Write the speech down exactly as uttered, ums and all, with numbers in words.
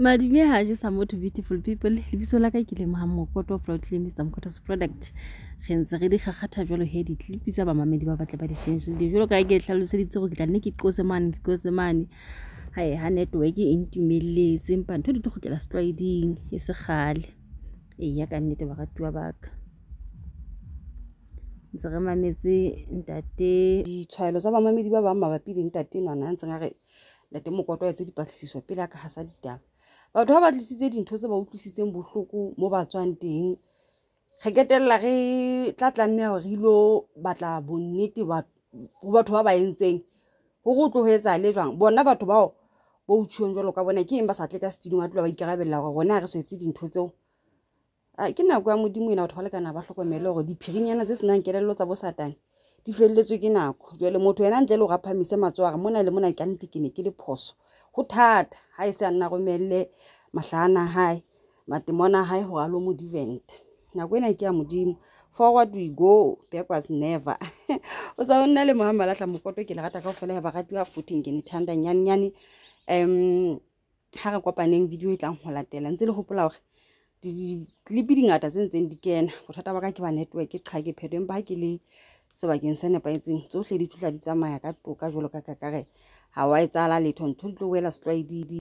Madume ha je sa motho beautiful people lebitso la ka ke le Mohamokoto proudly Mister Mokoto's product re ntse re di gagata jwalo he di clip tsa ba mamedi ba batle ba di change di jwalo ka ke hlaloseditse go ke tla nne ke qose mane ke qose mane hae ha network e ntumelletse empa ntho di tlo gotlela striding e se gale e ya ka nnete ba ratuwa baka ntse re mametse ntate di tshwaelo tsa ba mamedi ba bang mabapi le ntate nwana ntse ngare ntate Mokoto ya tse di patlisiso pele ka hasa ditaba batho ba batlisitse dintho tse ba utlwisitseng bohloko mo ba tswang teng re ketella re tla tlanne hore re ilo batla bonnete ba ho batho ba ba entseng ho go tlohetsa le jwang bona batho bao ba utsweng jwalo ka bona ke eng ba sa tle ka studio ba tloba ikarabella hore rona re swetse dintho tseo a ke nako ya modimo ena batho ba le kana ba hlokomele hore diphirinyana tse senang kelello tsa bo Satane di felletswe ke nako jwale motho yena ntle le go raphamise matsoa mona le mona ke nnete ke ne ke le phoso ho thata ha e se nna romelle mahlana hae matemona hae ho alo mo divent nako ena ke ya modimo forward we go backwards never o tsa nna le Mohammed la Mokoto ke le rata kaofela ba ratuwa footing ke ne thanda nyane nyane em ha re kopaneng video e tlang ho latela ntse le hopola hore di clip di ngata tse ntseng di kena bothata ba ka ke ba network ke qha ke phedo empa ha ke le sebakeng se nepaetseng tsohle di tlotla di tsamaya ka toka jwalo ka kakare ha wa etsala letho ntho di tlo wela slide